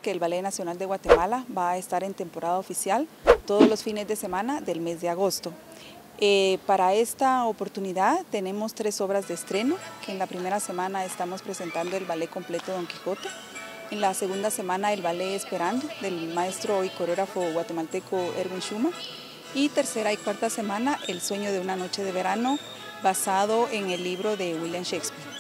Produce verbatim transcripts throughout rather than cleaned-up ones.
que el Ballet Nacional de Guatemala va a estar en temporada oficial todos los fines de semana del mes de agosto. Eh, para esta oportunidad tenemos tres obras de estreno, que en la primera semana estamos presentando el ballet completo Don Quijote, en la segunda semana el ballet Esperando del maestro y coreógrafo guatemalteco Erwin Schumann, y tercera y cuarta semana El sueño de una noche de verano, basado en el libro de William Shakespeare.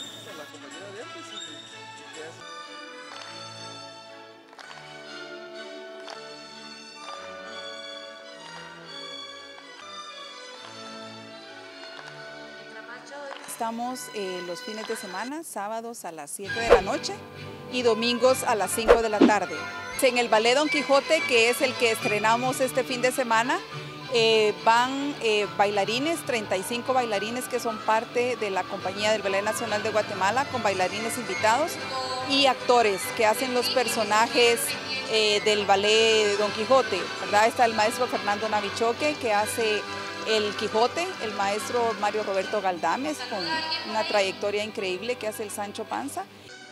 Estamos eh, los fines de semana, sábados a las siete de la noche y domingos a las cinco de la tarde. En el Ballet Don Quijote, que es el que estrenamos este fin de semana, eh, van eh, bailarines, treinta y cinco bailarines que son parte de la compañía del Ballet Nacional de Guatemala, con bailarines invitados y actores que hacen los personajes eh, del Ballet Don Quijote, ¿verdad? Está el maestro Fernando Navichoque, que hace el Quijote, el maestro Mario Roberto Galdames, con una trayectoria increíble, que hace el Sancho Panza.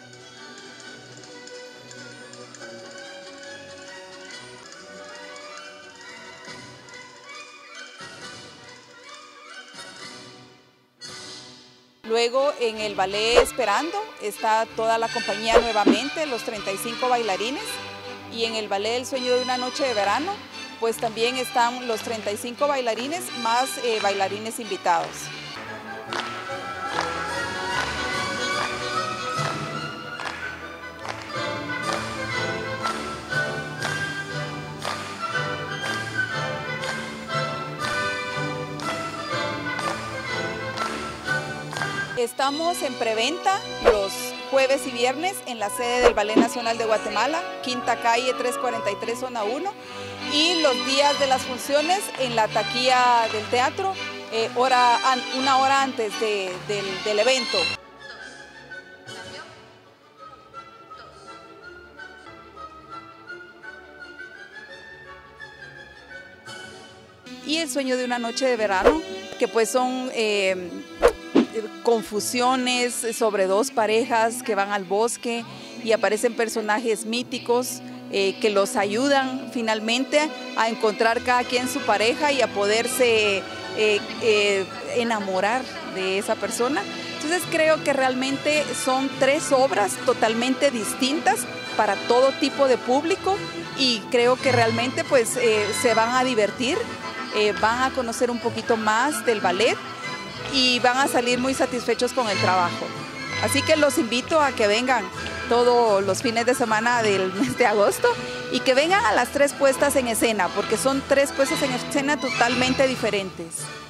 Luego en el Ballet Esperando está toda la compañía nuevamente, los treinta y cinco bailarines, y en el Ballet El sueño de una noche de verano pues también están los treinta y cinco bailarines más eh, bailarines invitados. Estamos en preventa los jueves y viernes en la sede del Ballet Nacional de Guatemala, Quinta Calle trescientos cuarenta y tres, zona uno, y los días de las funciones en la taquilla del teatro, eh, hora, una hora antes de, del, del evento. Y El sueño de una noche de verano, que pues son eh, confusiones sobre dos parejas que van al bosque y aparecen personajes míticos eh, que los ayudan finalmente a encontrar cada quien su pareja y a poderse eh, eh, enamorar de esa persona. Entonces creo que realmente son tres obras totalmente distintas para todo tipo de público, y creo que realmente pues eh, se van a divertir, eh, van a conocer un poquito más del ballet y van a salir muy satisfechos con el trabajo. Así que los invito a que vengan todos los fines de semana del mes de agosto y que vengan a las tres puestas en escena, porque son tres puestas en escena totalmente diferentes.